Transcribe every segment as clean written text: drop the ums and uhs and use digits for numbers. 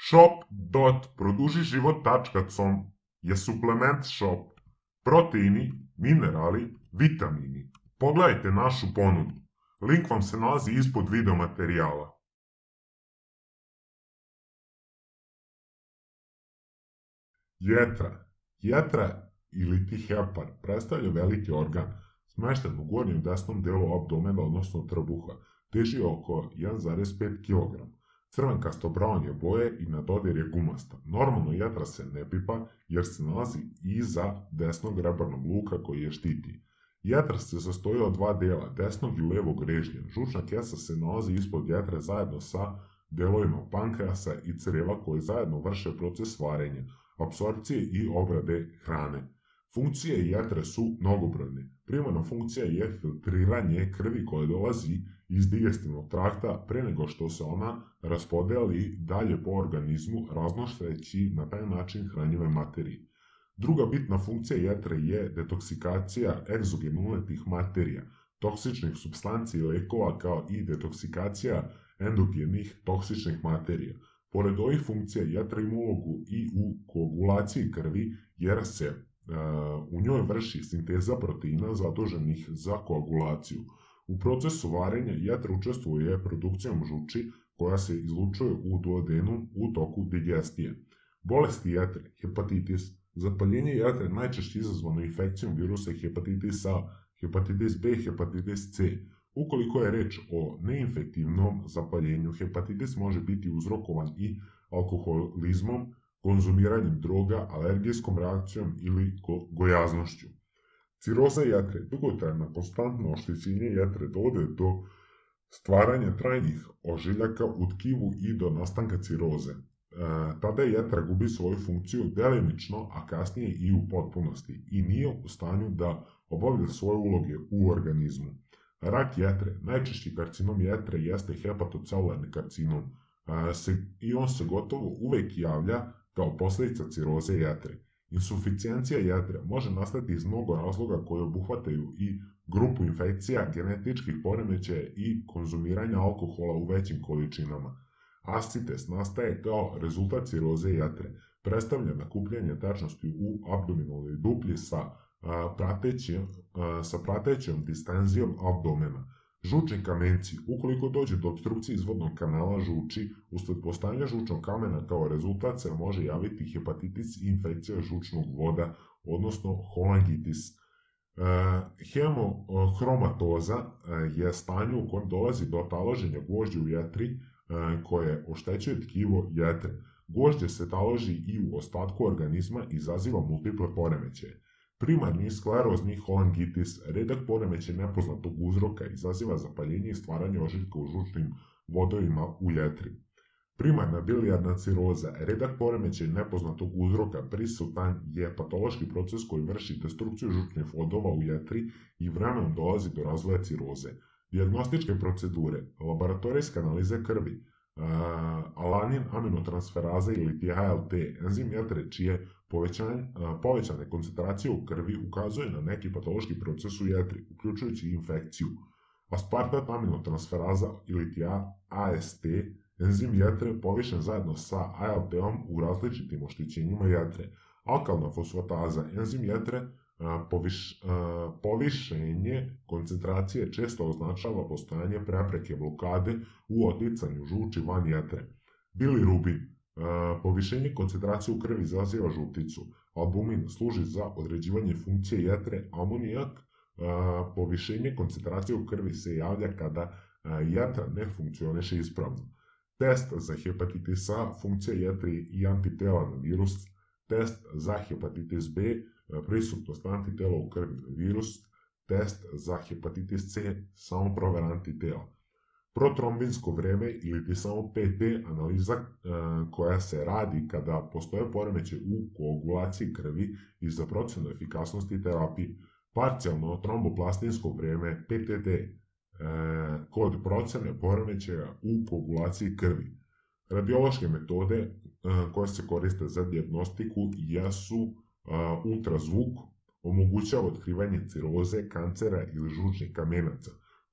Shop.produžiživot.com je suplement shop. Proteini, minerali, vitamini. Pogledajte našu ponudu. Link vam se nalazi ispod video materijala. Jetra ili ti hepar predstavlja veliki organ smešten u gornjem desnom delu abdomena, odnosno trbuha. Teži oko 1,5 kg. Crvenkasto brown je boje i na dodir je gumasta. Normalno jetra se ne pipa jer se nalazi iza desnog rebarnog luka koji je štiti. Jetra se sastoji od dva dela, desnog i levog režnja. Žučna kesa se nalazi ispod jetre zajedno sa delovima pankreasa i creva koji zajedno vrše proces varenja, apsorpcije i obrade hrane. Funkcije jetre su mnogobrojne. Primarna funkcija je filtriranje krvi koja dolazi iz digestivnog trakta pre nego što se ona raspodeli dalje po organizmu, raznošteći na taj način hranjive materije. Druga bitna funkcija jetre je detoksikacija egzogenulnih materija, toksičnih supstanci i lekova, kao i detoksikacija endogenih toksičnih materija. Pored ovih funkcija jetra ima ulogu i u koagulaciji krvi jer se u njoj vrši sinteza proteina zaduženih za koagulaciju. U procesu varenja jetra učestvuje produkcijom žuči koja se izlučuje u duodenu u toku digestije. Bolesti jetre, hepatitis. Zapaljenje jetre najčešće izazvano infekcijom virusa hepatitis A, hepatitis B, hepatitis C. Ukoliko je reč o neinfektivnom zapaljenju, hepatitis može biti uzrokovan i alkoholizmom, konzumiranjem droga, alergijskom reakcijom ili gojaznošću. Ciroza jetre, dugotrajno konstantno oštećenje jetre dovode do stvaranja trajnih ožiljaka u tkivu i do nastanka ciroze. Tada jetra gubi svoju funkciju delimično, a kasnije i u potpunosti i nije u stanju da obavlja svoje uloge u organizmu. Rak jetre, najčešći karcinom jetre jeste hepatocelularni karcinom i on se gotovo uvek javlja kao posljedica ciroze jetre. Insuficijencija jetre može nastati iz mnogo razloga koji obuhvataju i grupu infekcija, genetičkih poremećaja i konzumiranja alkohola u većim količinama. Ascites nastaje kao rezultat ciroze jetre, predstavlja nakupljanje tečnosti u abdominalnoj duplji sa pratećom distenzijom abdomena. Žučni kamenci, ukoliko dođe do opstrukcije izvodnog kanala žuči, usled postojanja žučnog kamena kao rezultat se može javiti hepatitis i infekcija žučnog voda, odnosno cholangitis. Hemohromatoza je stanje u kojem dolazi do taloženja gvožđa u jetri koje oštećuje tkivo jetre. Gvožđe se taloži i u ostatku organizma i izaziva multiple poremećaje. Primarni sklerozni cholangitis, redak poremećaj nepoznatog uzroka, izaziva zapaljenje i stvaranje ožiljka u žučnim vodovima u jetri. Primarna bilijarna ciroza, redak poremećaj nepoznatog uzroka, prisutan je patološki proces koji vrši destrukciju žučnih vodova u jetri i vremenom dolazi do razvoja ciroze. Dijagnostičke procedure, laboratorijska analiza krvi, alanin aminotransferaza ili ti ALT, enzim jetre čije povećane koncentracije u krvi ukazuje na neki patološki proces u jetri, uključujući infekciju. Aspartat aminotransferaza ili ti AST, enzim jetre povišen zajedno sa ALT-om u različitim oštećenjima jetre. Alkalna fosfataza, enzim jetre, povišenje koncentracije često označava postojanje prepreke blokade u oticanju žuči van jetre. Bilirubin, povišenje koncentracije u krvi izaziva žuticu. Albumin služi za određivanje funkcije jetre. Amonijak, povišenje koncentracije u krvi se javlja kada jetra ne funkcioniše ispravno. Test za hepatitis A, funkcija jetre i antitela na virus. Test za hepatitis B, prisutnost antitela u krvi na virus. Test za hepatitis C, samo provera antitela. Protrombinsko vreme ili ti samo PT, analiza koja se radi kada postoje poremećaj u koagulaciji krvi i za procenu efikasnosti terapije. Parcijalno tromboplastinsko vreme, PTT, kod procene poremećaja u koagulaciji krvi. Radiološke metode koje se koriste za dijagnostiku jesu ultrazvuk, omogućava otkrivanje ciroze, kancera ili žučnih kamenaca.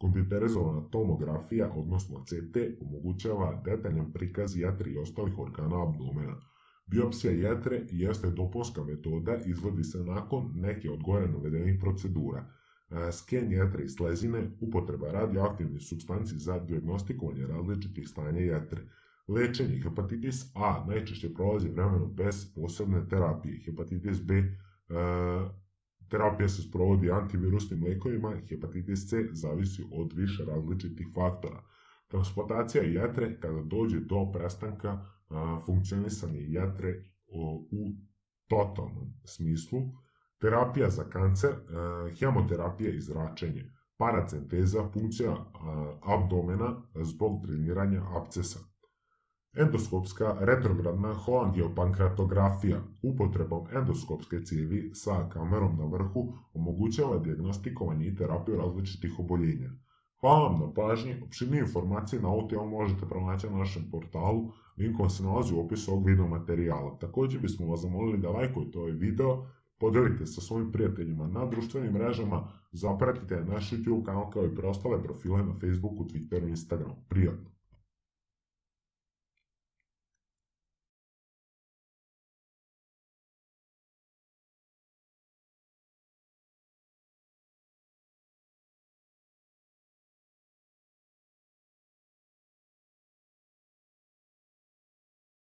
Kompjuterizovana tomografija, odnosno CT, omogućava detaljan prikaz jetre i ostalih organa abdomena. Biopsija jetre jeste dopunska metoda, izvodi se nakon neke od gore navedenih procedura. Sken jetre i slezine, upotreba radioaktivnih supstanci za dijagnostikovanje različitih stanja jetre. Lečenje hepatitis A najčešće prolazi vremenom bez posebne terapije. Hepatitis B terapija se sprovodi antivirusnim lekovima, hepatitis C zavisi od više različitih faktora. Transplantacija jetre kada dođe do prestanka funkcionisanja jetre u totalnom smislu. Terapija za kancer, hemoterapija i zračenje, paracenteza, punkcija abdomena zbog dreniranja apcesa. Endoskopska retrogradna holangiopankreatografija, upotrebom endoskopske cijevi sa kamerom na vrhu, omogućava dijagnostikovanje i terapiju različitih oboljenja. Hvala vam na pažnji, opširnije informacije na ovu temu možete pronaći na našem portalu, link vam se nalazi u opisu ovog video materijala. Također bismo vas zamolili da lajkujete ovaj video, podelite sa svojim prijateljima na društvenim mrežama, zapratite naš YouTube kanal kao i preostale profile na Facebooku, Twitteru i Instagramu. Prijatno!